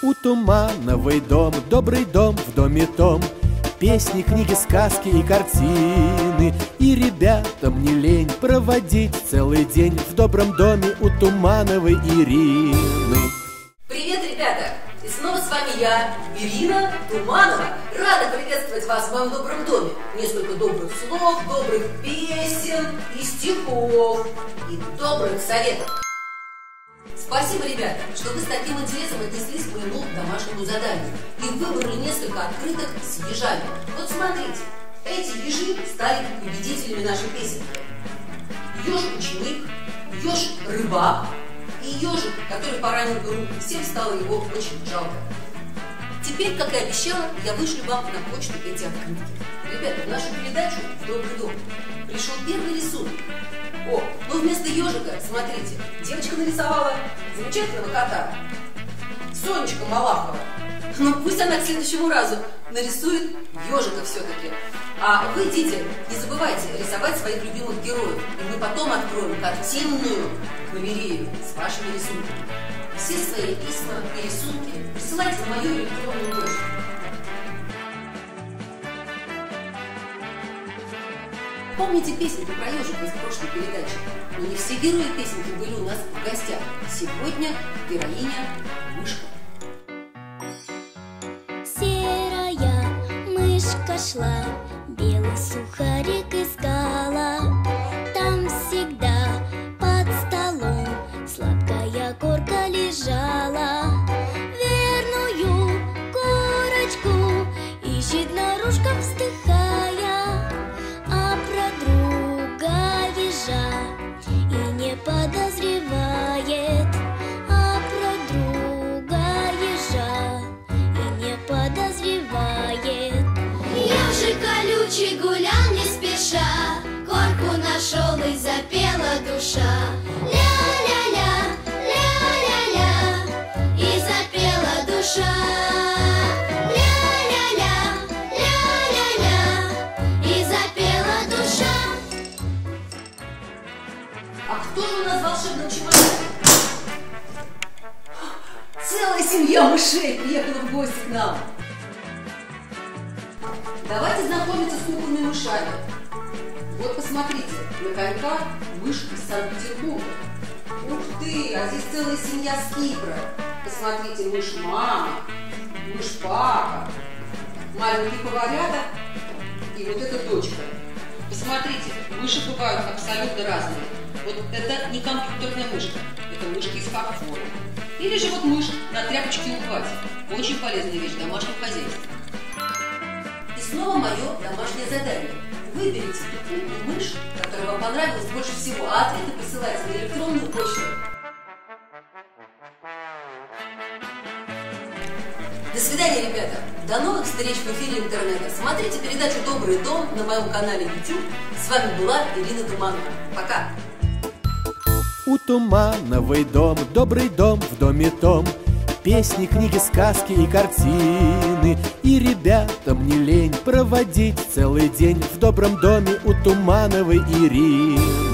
У Тумановой дом, добрый дом, в доме том песни, книги, сказки и картины. И ребятам не лень проводить целый день в добром доме у Тумановой Ирины. Привет, ребята! И снова с вами я, Ирина Туманова. Рада приветствовать вас в моем добром доме. Несколько добрых слов, добрых песен и стихов, и добрых советов. Спасибо, ребята, что вы с таким интересом отнеслись к моему домашнему заданию и выбрали несколько открыток с ежами. Вот смотрите, эти ежи стали победителями нашей песенки. Еж-ученик, еж-рыбак и ежик, который поранил руку. Всем стало его очень жалко. Теперь, как и обещала, я вышлю вам на почту эти открытки. Ребята, в нашу передачу «В добрый дом» пришел первый рисунок. О, ну вместо ежика, смотрите, девочка нарисовала замечательного кота, Сонечка Малахова. Ну пусть она к следующему разу нарисует ежика все-таки. А вы, дети, не забывайте рисовать своих любимых героев. И мы потом откроем картинную галерею с вашими рисунками. Все свои письма и рисунки присылайте на мою электронную почту. Помните песенку про ежика из прошлой передачи? Но не все герои песенки были у нас в гостях. Сегодня героиня мышка. Серая мышка шла, белый сухарик искала. Там всегда под столом сладкая корка лежала. Верную корочку ищет наружка, вздыхая, а про друга ежа и не подозревает, а про друга ежа и не подозревает. Ежик колючий гулял не спеша, корку нашел и запела душа. Ля-ля-ля, ля-ля-ля, и запела душа. Ля-ля-ля, ля-ля-ля, и запела душа. А кто же у нас в волшебном чемодане? Целая семья мышей приехала в гости к нам. Давайте знакомиться с кукольными мышами. Вот посмотрите, на коньках мышь из Санкт-Петербурга. Ух ты, а здесь целая семья с Кипра. Посмотрите, мышь-мама, мышь-папа, маленькие поварята и вот эта дочка. Посмотрите, мыши бывают абсолютно разные. Вот это не компьютерная мышка, это мышка из фарфора. Или же вот мышь на тряпочке укладе. Очень полезная вещь в домашнем хозяйстве. И снова мое домашнее задание. Выберите ту мышь, которая вам понравилась больше всего, а ответы присылайте на электронную почту. До свидания, ребята! До новых встреч в эфире интернета. Смотрите передачу «Добрый дом» на моем канале YouTube. С вами была Ирина Туманова. Пока! У Тумановой дом, добрый дом, в доме том песни, книги, сказки и картины. И ребятам не лень проводить целый день в добром доме у Тумановой Ирины.